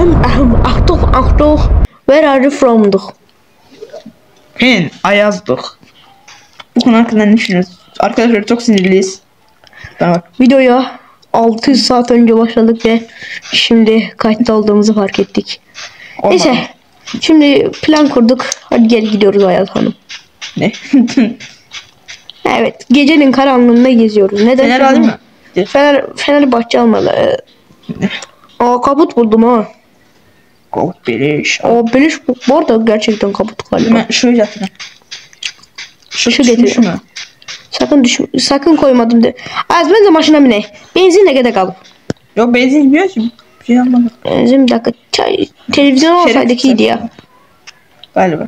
Achtung. Where are you from? Ben Ayaz'dık. Bu konu hakkında ne düşünüyorsunuz? Arkadaşlar çok sinirliyiz. Bak. Videoya 6 saat önce başladık ve şimdi kayıtta olduğumuzu fark ettik. Olmadı. Neyse. Şimdi plan kurduk. Hadi gel gidiyoruz Ayaz Hanım. Ne? Evet. Gecenin karanlığında geziyoruz. Neden? Fener alayım mı? Fenerbahçe almalı. Aa, kabut buldum ha. Kovuk beleş. Aa, beleş bu arada gerçekten kabut galiba. Ben şöyle yatırım. Şu Şu getir. mu? Sakın koymadım de. Az ben de maşına bine. Benzin ne kadar kaldı? Yok benzin gitmiyor ki. Bir şey yapmadım. Benzin bir dakika. Televizyon olsaydık iyiydi ya. Galiba.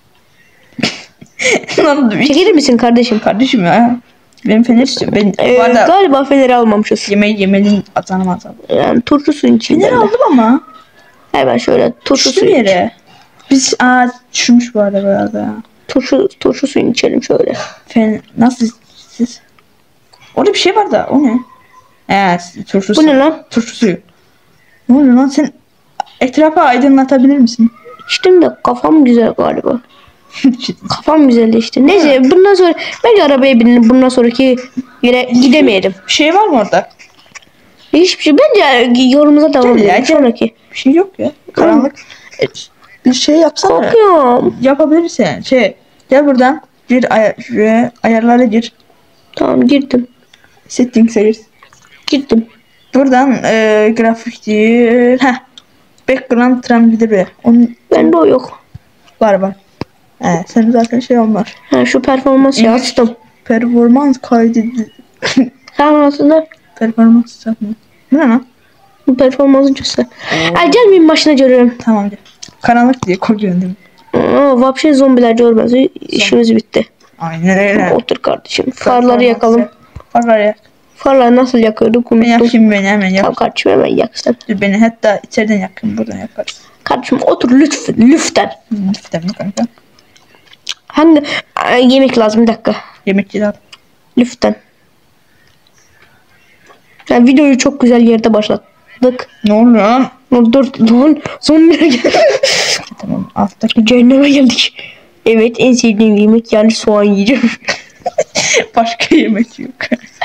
Lan dur. Çekilir misin kardeşim? Kardeşim ya. Ben fener istiyorum. Ben bu arada Galiba feneri almamışız. yemeğin atanım atalım. Yani turşu suyun içinde. Fener aldım ama. Hemen şöyle turşu Düştüm suyu. yere. Biz düşmüş bu arada biraz. Turşu suyunu içelim şöyle. Nasıl siz? Orada bir şey var da o ne? Turşu Bu suyu. ne lan? Turşu suyu. Ne oluyor lan sen etrafı aydınlatabilir misin? İçtim de kafam güzel galiba. Kafam güzelleşti. Neyse bundan sonra bence arabaya binelim. Bundan sonraki yere gidemeyelim. Bir şey var mı orada? Hiçbir şey. Bence yorumumuza devam Gel ya, edelim. gel. Sonraki. Bir şey yok ya. Karanlık. Bir şey yapsana. Korkuyorum. Yapabilirsin. Gel buradan. Ayarlara gir. Tamam girdim. Settings'e gir. Girdim. Buradan grafik değil. Background transfer. Onun Bende o yok. var. Sen zaten şey olmaz. Ha, şu performansı açtım. Performans kaydedi. Tamam aslında Performans yapmıyor. Bu ne lan? bu performansı göster. Ay gelmeyin başına görüyorum. Tamam gel. Karanlık diye koyuyorsun değil mi? Vapşe zombiler görmez. İşimiz bitti. Aynen öyle. Otur kardeşim. Farları yakalım. Farları yak. Farları nasıl yakıyorduk Ben unuttum. yakayım beni hemen yak. Tamam kardeşim hemen yaksın. Dur beni hatta içeriden yakın buradan yakarız. Kardeşim otur lütfen. Lütfen mi kanka? Hangi yemek lazım bir dakika. Yemek yedi al. Lütfen. Yani videoyu çok güzel yerde başlattık. Ne oluyor lan? Dur zombiler geldi. Tamam alttaki Cehenneme geldik. Evet en sevdiğim yemek yani soğan yiyeceğim. başka yemek yok.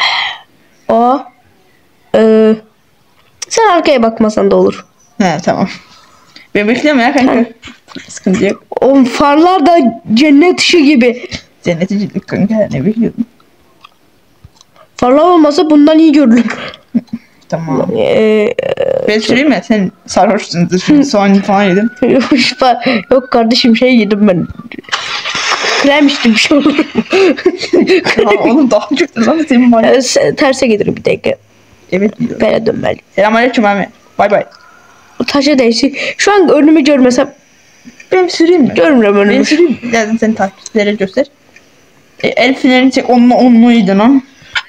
Sen arkaya bakmasan da olur. Tamam. Ben bekleme ya kanka. Sıkıntı yok. O farlar da cennet ışığı gibi. Cenneticilik kanka ne bekliyordun? Farlar olmasa bundan iyi görülür. Tamam. Ben söyleyeyim mi? Sen sarhoşsun. Şimdi soğan falan yedin. Yok kardeşim şey yedim ben. Krem içtim bir şey olur. Oğlum daha kötü lan senin var. Terse gelirim bir dakika. Evet biliyorum. Böyle dönmeli. Selamünaleyküm abi. Bay bay. Taşa değişti. Şu an önümü görmesem Ben süreyim mi? görmüyorum Ben önümü. süreyim. Zaten sen takipçilere göster. El fenerini çek onluydu lan.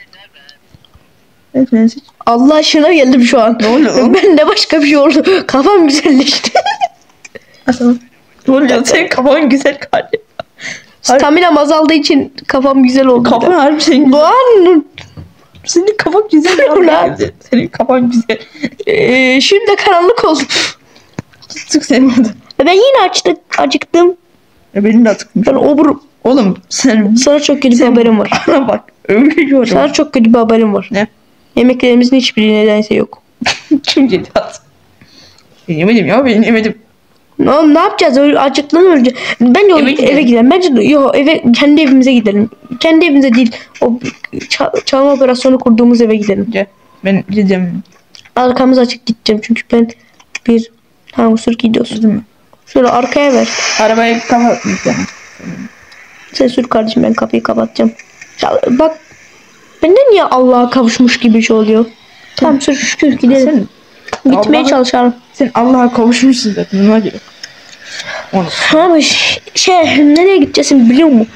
El fenerini çek. Allah aşkına geldim şu an. Ne oluyor lan? Ben de başka bir şey oldu. Kafam güzelleşti. Tamam. Ne oluyor? Senin kafan güzel kardeşim. Staminam azaldığı için kafam güzel oldu. Kafan harbi senin. Lan Senin kafan güzel. Ulan. Senin kafan güzel. şimdi karanlık oldu. Tuttuk seni orada. Ben yine acıktım. Benim de atıkmış. Ben oburum. Oğlum sen Sana çok kötü bir haberim var. bana bak. Ölüyorum. Sana çok kötü bir haberim var. Ne? Yemeklerimizin hiçbiri nedense yok. Kim yedi at? Ben yemedim ya ben yemedim. Ne yapacağız? Acıktan öleceğiz. Bence Eve gidelim. eve gidelim. Bence yok kendi evimize gidelim. Kendi evimize değil. O çalma operasyonu kurduğumuz eve gidelim. Gel. Ben gideceğim. Arkamız açık gideceğim çünkü ben sür gidiyorsun. Değil mi? Şöyle arkaya ver. Arabayı kapatmayacağım. Sen sür kardeşim ben kapıyı kapatacağım. Bak bende niye Allah'a kavuşmuş gibi bir şey oluyor? Tamam sür şükür gidelim. Gitmeye çalışalım. Sen Allah'a kavuşmuşsun zaten ona göre. Onu. Abi nereye gideceksin biliyor musun?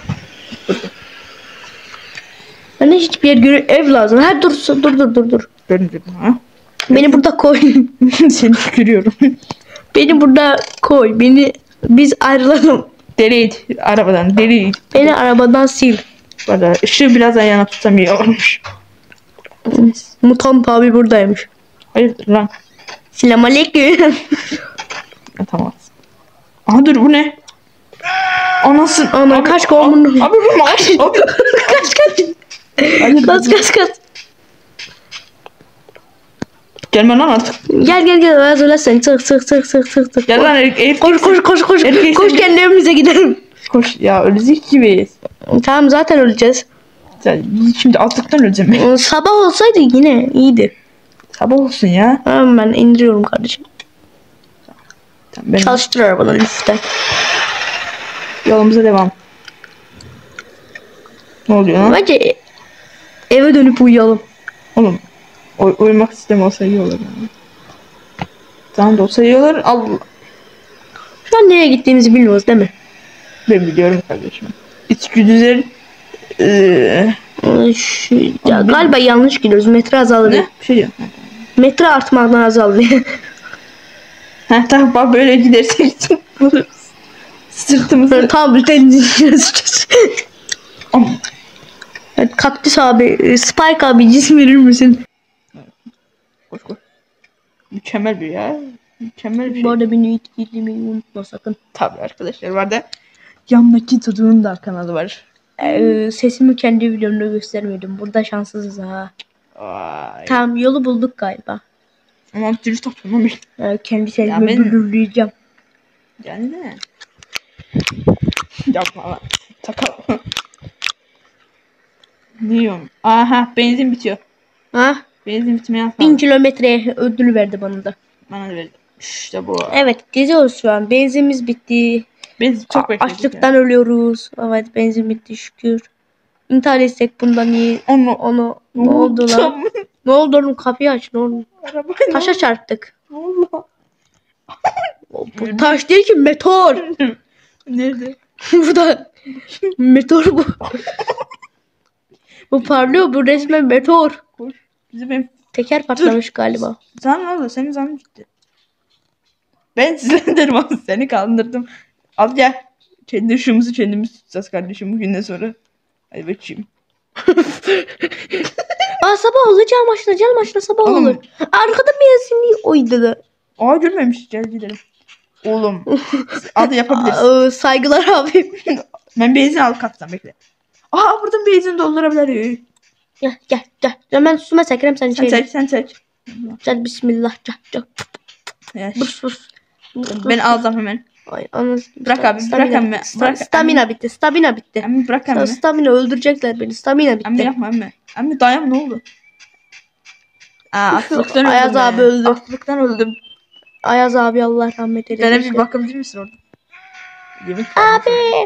Bana hiçbir yer göre ev lazım. Ha dur. Döndüm ha. Beni burada koy. Seni tükürüyorum. Beni burada koy. Biz ayrılalım. Deliydi arabadan deliydi. Beni arabadan sil. Valla ışığı biraz yana tutsam iyi olmuş. Mutant abi buradaymış. Hayırdır lan? Selamünaleyküm. Atamaz. Aha dur bu ne? Anasın. Ana kaç kovmun. Abi vurma. Abi. Kaç. Hayır, Kaç. Gelme lan artık. Gel. Öyle sen çık. Gel lan Elif. Koş. Erkek Koş seni- kendi evimize gidelim. Koş ya ölecek gibiyiz. Tamam zaten öleceğiz. Sen şimdi açlıktan öleceğim. Sabah olsaydı yine iyiydi. Sabah olsun ya. Tamam ben indiriyorum kardeşim. Tamam, ben Çalıştır arabadan lütfen. yolumuza devam. Ne oluyor lan? Bence eve dönüp uyuyalım. Oğlum uyumak sistemi olsa iyi olur yani. Tamam da olsa iyi olur. Allah. Şu an nereye gittiğimizi bilmiyoruz değil mi? Ben biliyorum kardeşim. İçgüdüler Galiba yanlış gidiyoruz. Metre azaldı. ne? Bir şey diyorum. Metre artmaktan azaldı. Heh tamam bak böyle gidersek buluruz. Sırtımızı. Tam bir denizciyiz. Am- Evet, Kaktüs abi, Spike abi cisim verir misin? Koş. Mükemmel bir ya. Mükemmel bir şey. Bu arada beni izlemeyi unutma sakın. Tabii arkadaşlar var da yanındaki çocuğun da kanalı var. Sesimi kendi videomda göstermedim. Burada şanssızız ha. Vay. Tamam yolu bulduk galiba. Aman dürüst atmam Kendi Ya sesimi benim- belirleyeceğim. yani ne? Yapma lan. Takalım. Diyorum. Aha benzin bitiyor. Ha? Benzin bitmeye az 1000 kaldı. kilometre ödül verdi bana da. Bana da verdi. İşte bu. Evet geziyoruz şu an. Benzinimiz bitti. Benzin çok bekledik. Açlıktan ölüyoruz. Evet benzin bitti şükür. İntihar etsek bundan iyi. Onu ne oldu lan? Ne oldu oğlum kapıyı aç ne oldu? Arabayla. Taşa çarptık. Allah. Bu taş değil ki meteor. Nerede? Bu da meteor bu. Bu parlıyor bu resmen meteor. Koş. Bizim ev. Teker patlamış galiba. Zan ne oldu? Senin zanın gitti. Ben sizlendirdim abi. Seni kandırdım. Al gel. Kendi ışığımızı kendimiz tutacağız kardeşim bugünden sonra. Hadi bakayım. Sabah olur can başla sabah Oğlum. olur. Arkada benzinliği oydu da. Aa görmemiş. Gel gidelim. Oğlum. Hadi yapabiliriz. Saygılar abi. Ben benzin al katsan bekle. Aa buradan benzin doldurabilir. Gel. Hemen üstüme sekerim sen Sen içeri. seç. Gel bismillah. Gel. Ya, Burs. ben alacağım hemen. Ay anasını. Bırak abi, bırak emme. Bırak. Stamina bitti. Emmi bırak emmi. Stamina öldürecekler beni. Stamina Emmi bitti. yapma emmi. Emmi dayan ne oldu? Açlıktan öldüm. Ayaz abi be. öldü. Açlıktan öldüm. Ayaz abi Allah rahmet eylesin. Bana bir bakabilir misin orada? Yemek Abi.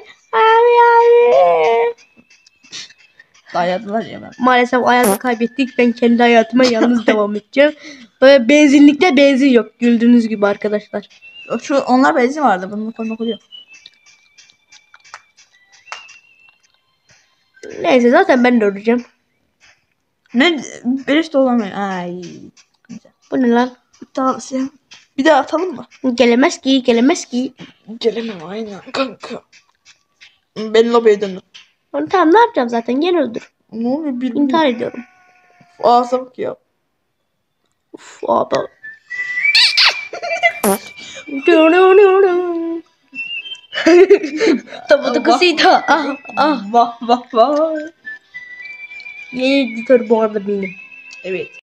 dayadılar ya ben. Maalesef Ayaz'ı kaybettik. Ben kendi hayatıma yalnız devam edeceğim. Böyle benzinlikte benzin yok. Güldüğünüz gibi arkadaşlar. Onlar benzin vardı. Bunu koymak oluyor. Neyse zaten ben de öleceğim. Ne? Beleş de olamıyor. Ay. Bu ne lan? Bir daha atalım mı? Gelemez ki. Gelemem aynen kanka. Ben lobiye döndüm. Tamam ne yapacağım zaten gene öldür. Ne oluyor bir İntihar ediyorum. ağza bak ya. Uf abi. Tabutu kısıydı. Vah. Yeni editör bu arada benim. Evet.